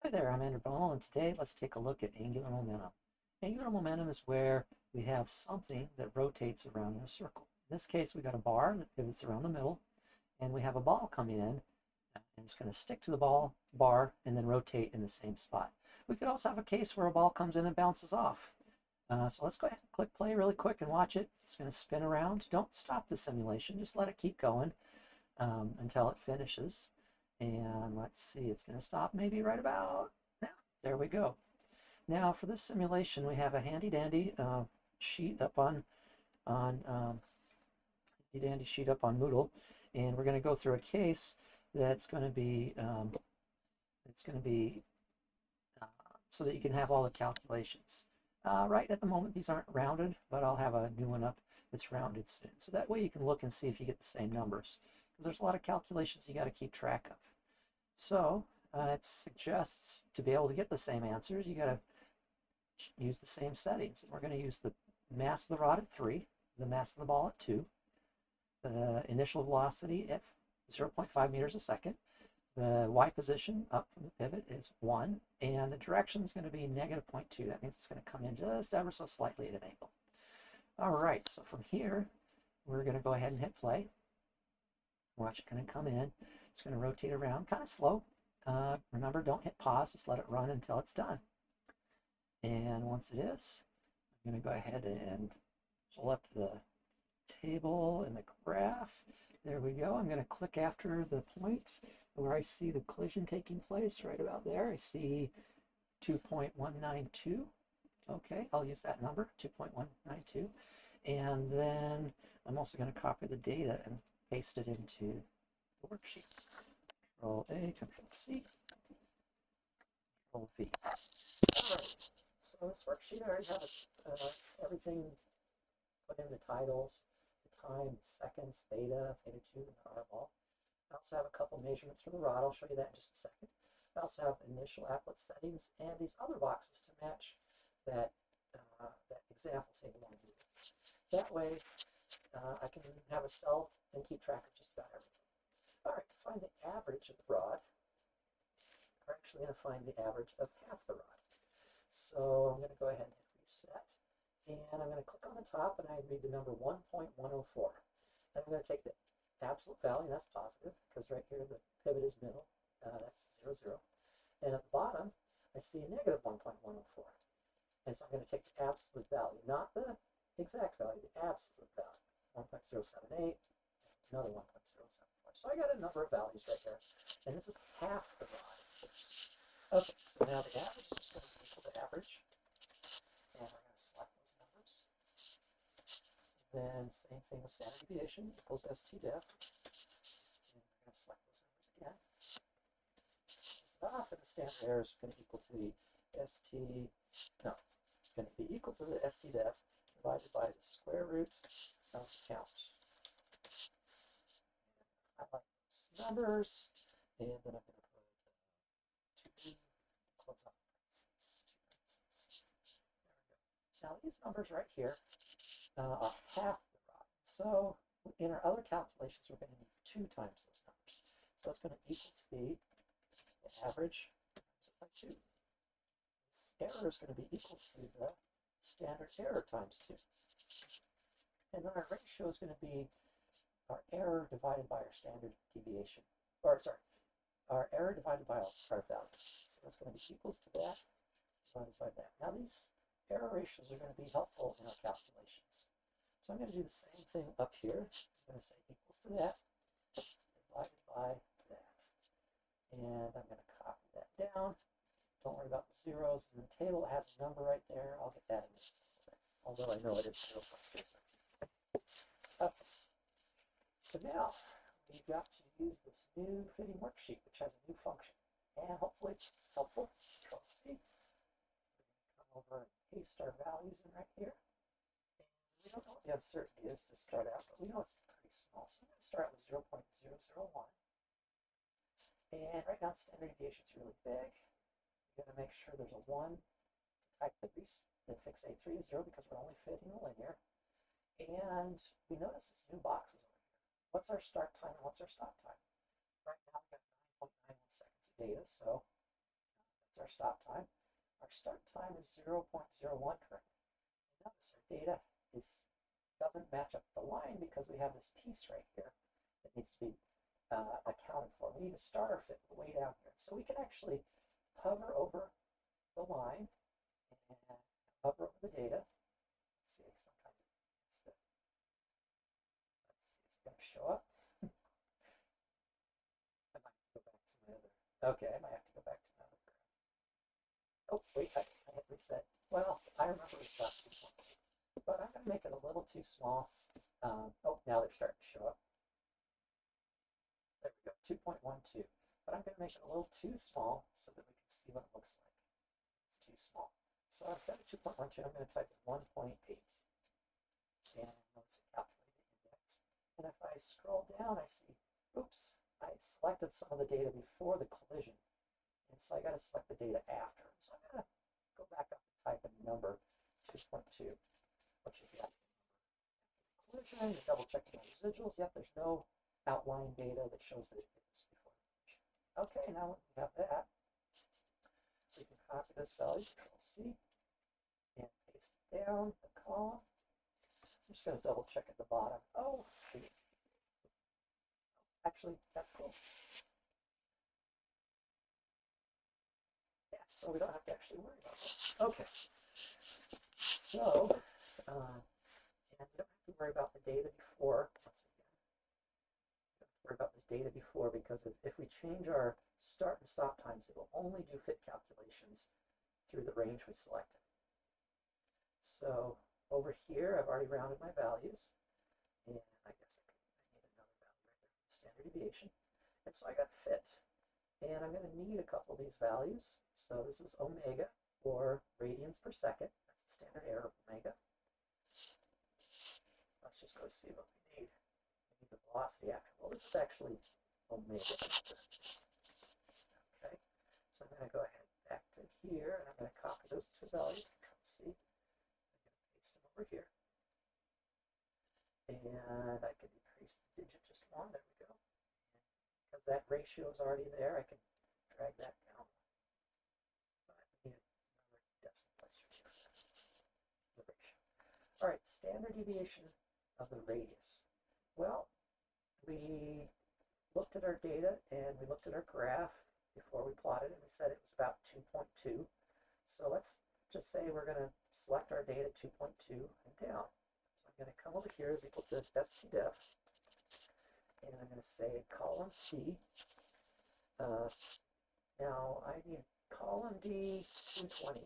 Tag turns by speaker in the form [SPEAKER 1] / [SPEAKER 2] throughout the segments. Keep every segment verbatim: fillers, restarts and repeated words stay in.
[SPEAKER 1] Hi there, I'm Andrew Bonnell, and today let's take a look at angular momentum. Angular momentum is where we have something that rotates around in a circle. In this case, we got a bar that pivots around the middle, and we have a ball coming in, and it's going to stick to the ball bar and then rotate in the same spot. We could also have a case where a ball comes in and bounces off. Uh, so let's go ahead and click play really quick and watch it. It's going to spin around. Don't stop the simulation, just let it keep going um, until it finishes. And let's see, it's going to stop maybe right about now. There we go. Now for this simulation, we have a handy dandy uh, sheet up on on um, handy dandy sheet up on Moodle, and we're going to go through a case that's going to be um, it's going to be uh, so that you can have all the calculations. Uh, right at the moment, these aren't rounded, but I'll have a new one up that's rounded soon. So that way you can look and see if you get the same numbers, because there's a lot of calculations you got to keep track of. So uh, it suggests to be able to get the same answers, you got to use the same settings. And we're going to use the mass of the rod at three, the mass of the ball at two, the initial velocity at zero point five meters a second. The y position up from the pivot is one, and the direction is going to be negative zero point two. That means it's going to come in just ever so slightly at an angle. All right, so from here, we're going to go ahead and hit play. Watch it going to come in. It's going to rotate around kind of slow. Uh, remember, don't hit pause. Just let it run until it's done. And once it is, I'm going to go ahead and pull up the table and the graph. There we go. I'm going to click after the point where I see the collision taking place right about there. I see two point one nine two. Okay, I'll use that number, two point one nine two. And then I'm also going to copy the data and paste it into the worksheet. Control A, Control C, Control V. All right, so this worksheet, I already have uh, everything put in, the titles, the time, seconds, theta, theta two, and the R ball. I also have a couple measurements for the rod. I'll show you that in just a second. I also have initial applet settings and these other boxes to match that, uh, that example table on Google. That way, uh, I can have a cell and keep track of just about everything. All right, to find the average of the rod, we're actually going to find the average of half the rod. So I'm going to go ahead and hit reset. And I'm going to click on the top and I read the number one point one oh four. I'm going to take the absolute value, that's positive, because right here the pivot is middle. Uh, that's zero, zero. And at the bottom, I see negative one point one oh four. And so I'm going to take the absolute value, not the exact value, the absolute value. one point zero seven eight, another one point zero seven four. So I got a number of values right there. And this is half the rod, of course. Okay, so now the average is just going to be equal to average. And we're going to select those numbers. Then same thing with standard deviation equals stdef. And we're going to select those numbers again. Close it off, and the standard error is going to equal to the st, no, it's going to be equal to the stdef divided by the square root of count. And highlight those numbers, and then I'm going to put two, close off parentheses, two parentheses. There we go. Now these numbers right here uh, are half the rod. So in our other calculations, we're going to need two times those numbers. So that's going to equal to be the average times it by two. This error is going to be equal to the standard error times two. And then our ratio is going to be our error divided by our standard deviation. Or sorry, our error divided by our value. So that's going to be equals to that divided by that. Now these error ratios are going to be helpful in our calculations. So I'm going to do the same thing up here. I'm going to say equals to that divided by that. And I'm going to copy that down. Don't worry about the zeros. And the table has a number right there. I'll get that in just a little bit, although I know it is zero point zero zero. Okay. So now we've got to use this new fitting worksheet, which has a new function. And hopefully it's helpful. Control C. Come over and paste our values in right here. And we don't know what the uncertainty is to start out, but we know it's pretty small. So I'm going to start with zero point zero zero one. And right now, standard deviation is really big. You're going to make sure there's a one to type the, the fix A three is zero because we're only fitting a linear. And we notice this new box is over here. What's our start time and what's our stop time? Right now, we've got nine point nine one seconds of data, so What's our stop time? Our start time is zero point zero one currently. Notice our data is doesn't match up the line because we have this piece right here that needs to be uh, accounted for. We need a starter fit way down here. So we can actually hover over the line and hover over the data. Let's see, sometimes it's the, let's see, it's going to show up. I might go back to my other, okay, I might have to go back to my other. Oh, wait, I, I hit reset. Well, I remember it's about two point two, but I'm going to make it a little too small. Um, oh, now they're starting to show up. There we go, two point one two. But I'm going to make it a little too small so that we can see what it looks like. It's too small. So instead of two point one two, I'm going to type in one point eight. And notice it calculated the index. And if I scroll down, I see, oops, I selected some of the data before the collision. And so I got to select the data after. So I'm going to go back up and type in number two point two, which is the actual number. Collision, double checking my residuals. Yep, there's no outline data that shows that it is before the collision. Okay, now we have that. We can copy this value, Control C, and paste it down the column. I'm just going to double check at the bottom. Oh, shoot. Actually, that's cool. Yeah, so we don't have to actually worry about that. Okay. So, uh, and we don't have to worry about the data before. Once again, we don't have to worry about this data before because if, if we change our start and stop times, it will only do fit calculations through the range we selected. So over here, I've already rounded my values, and I guess I, could, I need another value right there for the standard deviation. And so I got fit, and I'm going to need a couple of these values. So this is omega, or radians per second. That's the standard error of omega. Let's just go see what we need. We need the velocity after. Well, this is actually omega. Okay, so I'm going to go ahead back to here, and I'm going to copy those two values. Control C. I'm going to paste them over here. And I can decrease the digit just one. There we go. And because that ratio is already there, I can drag that down. But I need another decimal place for here. The ratio. All right, standard deviation of the radius. Well, we looked at our data and we looked at our graph before we plotted it, and we said it was about two point two. So let's just say we're going to select our data two point two and down. So I'm going to come over here is equal to stdef, and I'm going to say column C. Uh, now I need column D two twenty,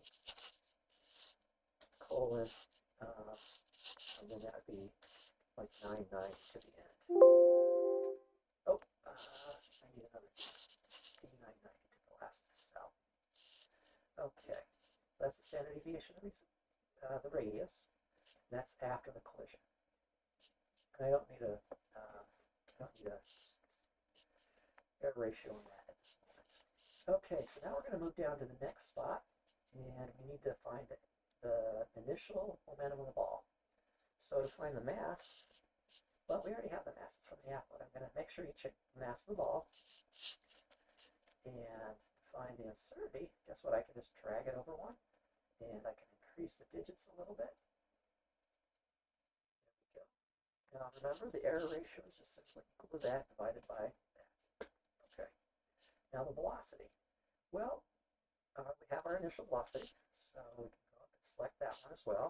[SPEAKER 1] colon, uh, and then that would be like nine ninety to the end. Oh, uh, I need another D nine ninety to the last cell. Okay, so that's the standard deviation of these, uh, the radius. And that's after the collision. And I don't need a, uh, I don't need a error ratio on that at this moment. Okay, so now we're going to move down to the next spot, and we need to find the, the initial momentum of the ball. So to find the mass, well, we already have the mass. It's from the applet. I'm going to make sure you check the mass of the ball. And to find the uncertainty, guess what? I can just drag it over one, and I can increase the digits a little bit. There we go. Now remember, the error ratio is just simply equal to that divided by that. Okay. Now the velocity. Well, uh, we have our initial velocity, so we can go up and select that one as well.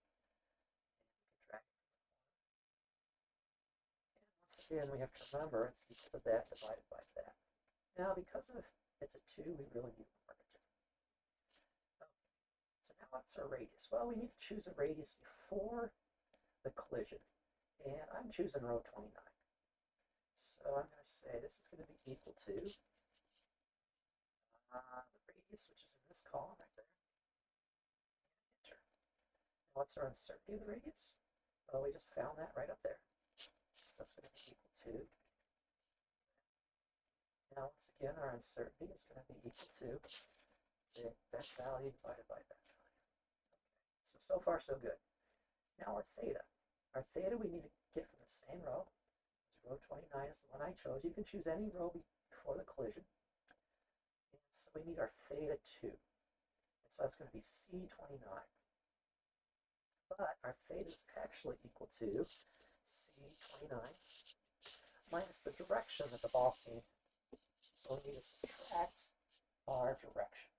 [SPEAKER 1] Again, we have to remember it's equal to that divided by that. Now, because of it's a two, we really need a margin. Okay. So now what's our radius? Well, we need to choose a radius before the collision, and I'm choosing row twenty-nine. So I'm going to say this is going to be equal to uh, the radius, which is in this column right there, and enter. And what's our uncertainty of the radius? Well, we just found that right up there. So that's going to be equal to, now once again, our uncertainty is going to be equal to the, that value divided by that value. Okay. So, so far so good. Now our theta. Our theta we need to get from the same row. Row twenty-nine is the one I chose. You can choose any row before the collision. And So we need our theta two. And so that's going to be C twenty-nine. But our theta is actually equal to C twenty-nine minus the direction that the ball came. So we need to subtract our direction.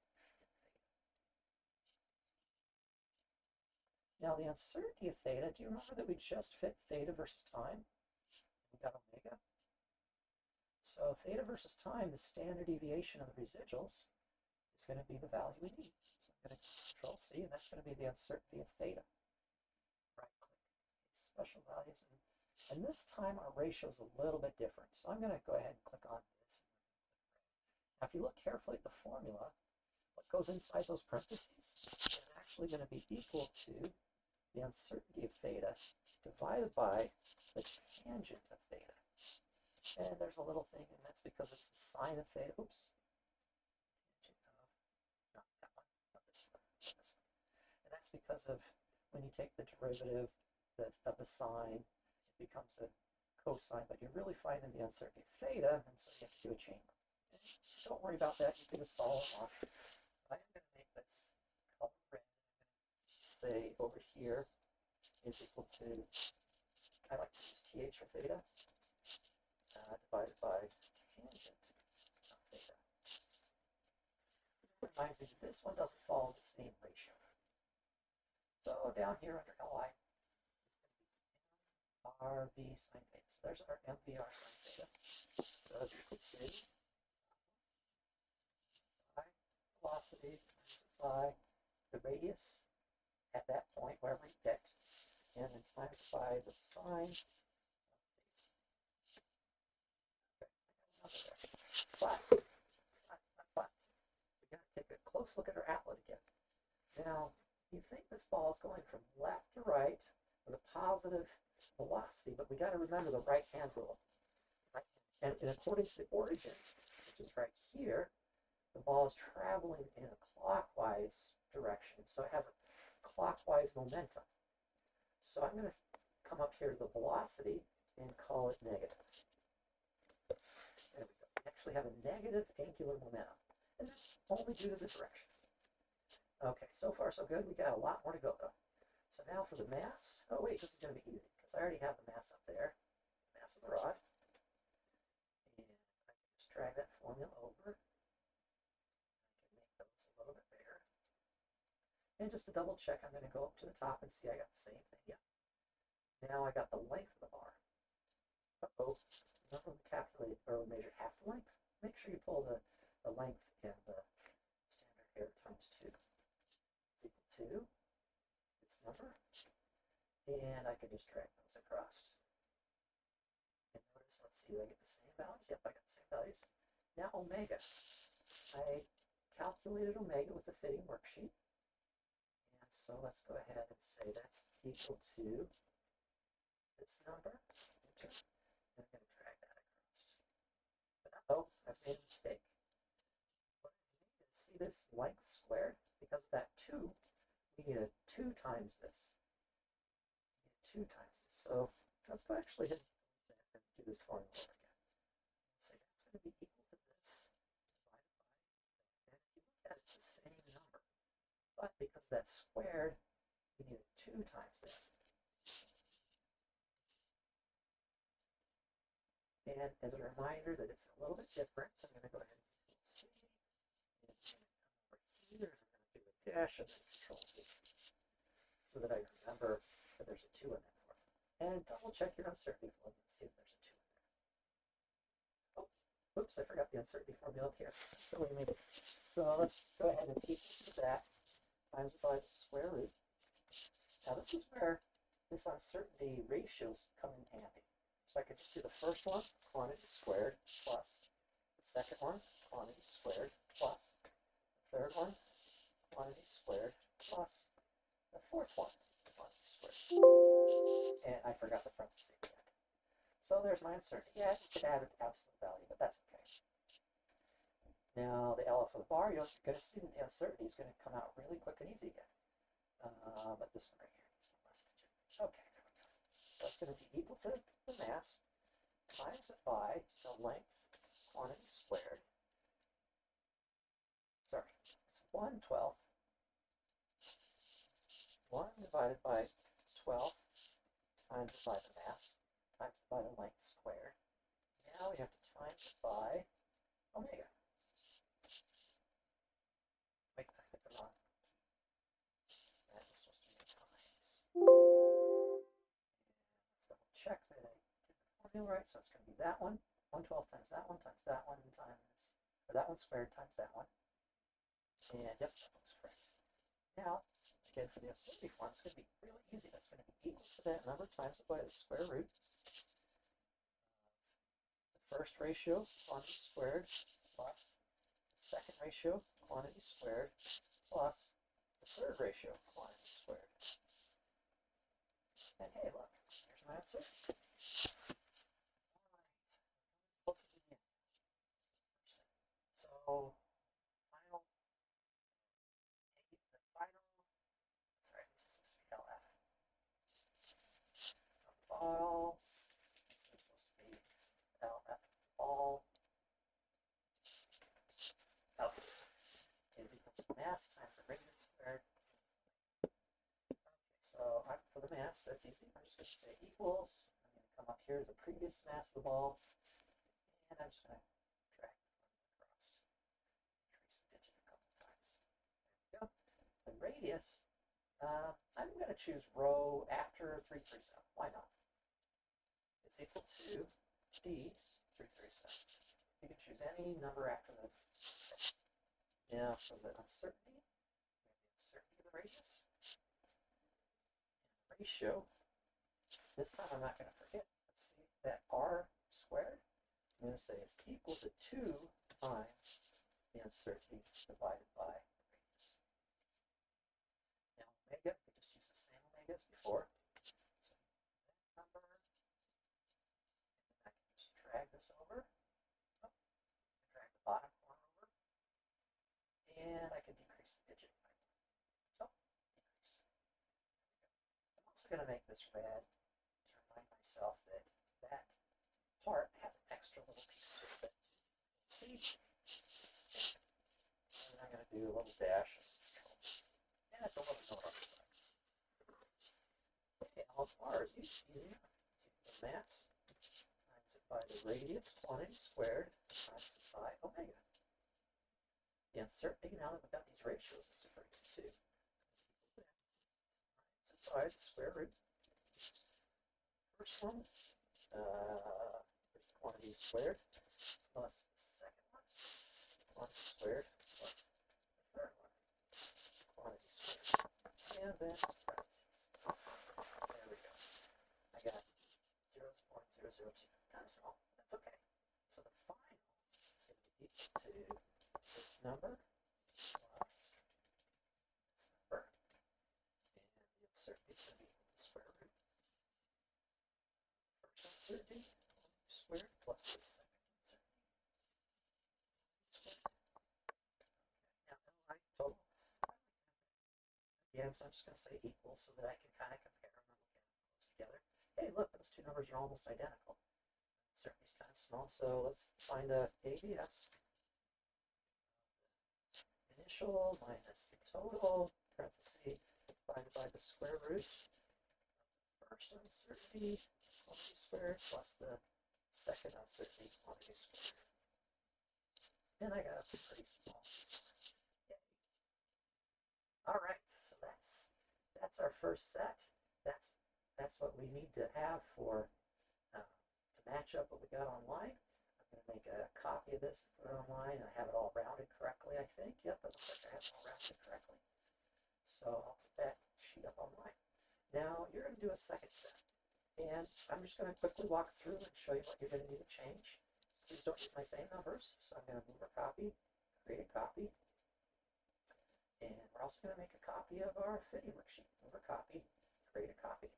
[SPEAKER 1] Now the uncertainty of theta, do you remember that we just fit theta versus time? We got omega. So theta versus time, the standard deviation of the residuals, is going to be the value we need. So I'm going to control C, and that's going to be the uncertainty of theta. Right click, special values. And, and this time our ratio is a little bit different. So I'm going to go ahead and click on this. Now if you look carefully at the formula, what goes inside those parentheses is actually going to be equal to the uncertainty of theta divided by the tangent of theta. And there's a little thing, and that's because it's the sine of theta. Oops. Tangent of, not that one, not this one, not this one. And that's because of when you take the derivative of the sine, it becomes a cosine, but you're really finding the uncertainty of theta, and so you have to do a chain rule. And don't worry about that, you can just follow along. I'm going to make this color red. Say over here is equal to, I like to use T H for theta, uh, divided by tangent of theta. It reminds me that this one doesn't follow the same ratio. So down here under L I, R V sine theta. So there's our M V R sine theta. So that's equal to velocity times by the radius at that point, wherever you picked, and then times by the sine. Okay, but, but, but, we got to take a close look at our outlet again. Now, you think this ball is going from left to right with a positive velocity, but we got to remember the right-hand rule. Right? And, and according to the origin, which is right here, the ball is traveling in a clockwise direction, so it has a clockwise momentum. So I'm going to come up here to the velocity and call it negative. There we go. We actually have a negative angular momentum, and that's only due to the direction. Okay, so far so good. We got a lot more to go though. So now for the mass. Oh wait, this is going to be easy because I already have the mass up there, mass of the rod, and I can just drag that formula over. And just to double check, I'm going to go up to the top and see I got the same thing. Yeah. Now I got the length of the bar. Uh-oh. Remember we calculated or we measured half the length? Make sure you pull the, the length and the standard error times two. It's equal to its number. And I can just drag those across. And notice, let's see, do I get the same values? Yep, I got the same values. Now omega. I calculated omega with the fitting worksheet. So let's go ahead and say that's equal to this number. Enter. And I'm going to drag that across. But oh, I've made a mistake. What I need is see this length squared? Because of that two, we need a two times this. We need two times this. So let's go actually hit and do this formula over again. So that's going to be equal to this divided by, and if you look at it, it's the same number. But because that's squared, we need a two times that. And as a reminder that it's a little bit different, I'm going to go ahead and control C. And come over here, and I'm going to do a dash and then control V. So that I remember that there's a two in that formula. And double check your uncertainty formula and see if there's a two in there. Oh, oops, I forgot the uncertainty formula up here. So we made it. So let's go ahead and equal to that times by the square root. Now this is where this uncertainty ratios come in handy. So I could just do the first one, quantity squared, plus the second one, quantity squared, plus the third one, quantity squared, plus the fourth one, quantity squared. And I forgot the parentheses at the end. So there's my uncertainty. Yeah, you could add an absolute value, but that's okay. Now, the L F of the bar, you're going to see that the uncertainty is going to come out really quick and easy again. Uh, but this one right here needs one less digit. Okay, there we go. So it's going to be equal to the mass times it by the length quantity squared one twelfth. one divided by twelve times it by the mass times it by the length squared. Now we have to times it by omega. Wait, I hit the wrong. That was supposed to be times. And let's double check that I did the formula right. So it's going to be that one. one twelfth times that one times that one times, or that one squared times that one. And yep, that looks correct. Now, again, for the uncertainty form, it's going to be really easy. That's going to be equals to that number times it by the square root of the first ratio, quantity squared, plus the second ratio, quantity squared, plus the third ratio, quantity squared. And hey, look, here's my answer. All right, to the end. So, final, the final, sorry, this is supposed to be L F. All, this is supposed to be L F all. Oh, is equal to the mass times the radius squared. Okay, so I'm, for the mass, that's easy. I'm just going to say equals. I'm going to come up here to the previous mass of the ball, and I'm just going to drag the formula across. Increase the digit a couple times. There we go. The radius, uh, I'm going to choose row after three three seven. Why not? Is equal to D three three seven. You can choose any number after the. Now for the uncertainty, we have the uncertainty of the radius. And the ratio, this time I'm not going to forget. Let's see, that r squared, I'm going to say it's equal to two times the uncertainty divided by the radius. Now omega, we just use the same omega as before. So that number, and then I can just drag this over. Oh, drag the bottom corner over. And I can decrease the digit by one. Oh, decrease. I'm also going to make this red to remind myself that that part has an extra little piece to it. See? And I'm going to do a little dash. And it's a little note on the side. Okay, all R is easy enough. It's equal to mass times it by the radius, quantity squared, times it by omega. The uncertainty, now that we've got these ratios, is super easy too. So by the square root. First one, uh, quantity squared, plus the second one, quantity squared, plus the third one, quantity squared. And then parentheses. There we go. I got zero point zero zero two. Kind of small. That's okay. So the final is going to be equal to this number plus this number, and the uncertainty is going to be equal to the square root. First uncertainty squared plus the second uncertainty squared. Okay, now L I total. Again, so I'm just going to say equal so that I can kind of compare them and look at them close together. Hey, look, those two numbers are almost identical. Uncertainty is kind of small, so let's find a A B S. Initial minus the total, parenthesis, divided by the square root of the first uncertainty, quantity squared, plus the second uncertainty, quantity squared. And I got a pretty small piece. Yay. All right, so that's that's our first set. That's that's what we need to have for uh, to match up what we got online. I'm going to make a copy of this and put it online, and I have it all rounded correctly, I think. Yep, it looks like I have it all rounded correctly. So I'll put that sheet up online. Now you're going to do a second set. And I'm just going to quickly walk through and show you what you're going to need to change. Please don't use my same numbers. So I'm going to move a copy, create a copy. And we're also going to make a copy of our fitting worksheet. Move a copy, create a copy.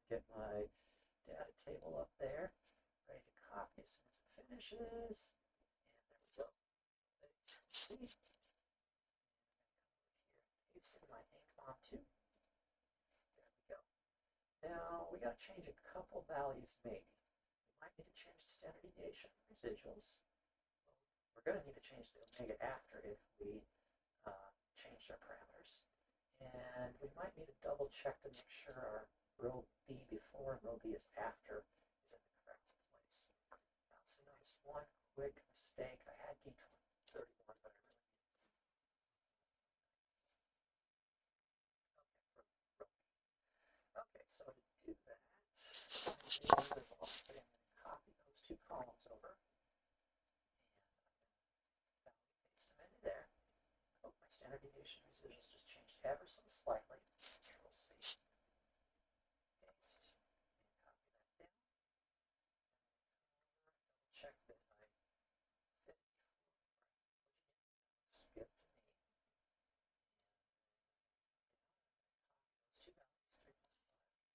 [SPEAKER 1] get my data table up there, ready to copy as soon as it finishes. And there we go. See? Paste in my ink on too. There we go. Now we got to change a couple values maybe. We might need to change the standard deviation residuals. We're going to need to change the omega after if we uh, change our parameters. And we might need to double check to make sure our row B before and row B is after is in the correct place. Now, so notice one quick mistake. I had D thirty-one, but I really need okay, so to do that, I'm going to copy those two columns over. And paste them into there. Oh, my standard deviation residuals just changed ever so slightly. Control C. Paste. And copy that down. Double check that I fit before. Skip to me. And those two values, three point five.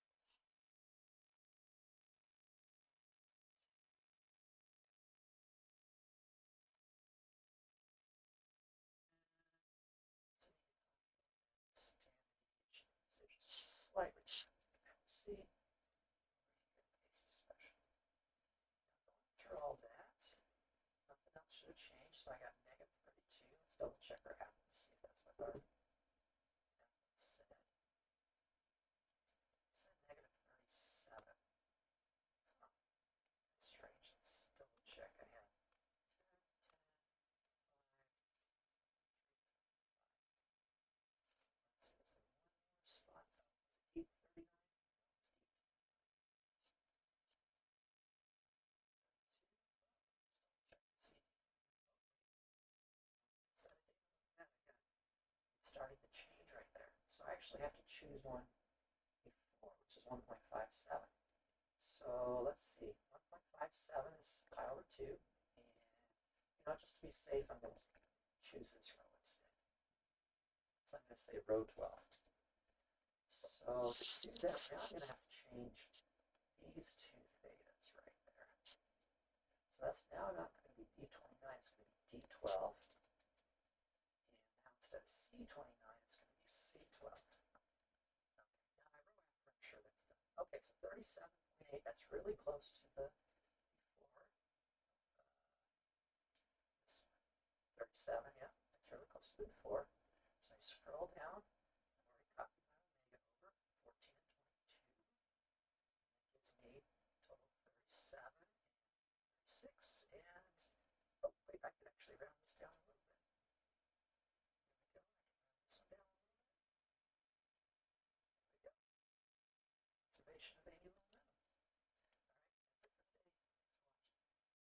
[SPEAKER 1] Slightly. See, paste special. Going through all that, nothing else should have changed. So I got negative thirty-two. Let's double check our apple to see if that's what our applet said. It said negative thirty-seven. Huh. That's strange. Let's double check. I have ten, ten, five. Let's see, was there one more spot? Was it eight thirty-nine? Starting to change right there. So I actually have to choose one before, which is one point five seven. So let's see, one point five seven is pi over two, and you know, just to be safe, I'm going to choose this row instead. So I'm going to say row twelve. So to do that, now I'm going to have to change these two thetas right there. So that's now not going to be D twenty-nine, it's going to be D twelve. Instead of C twenty-nine, it's going to be C twelve. Okay, now my row after, I'm sure that's done. Okay, so thirty-seven point eight, that's really close to the before. Uh, thirty-seven, yeah, that's really close to the before. So I scroll down,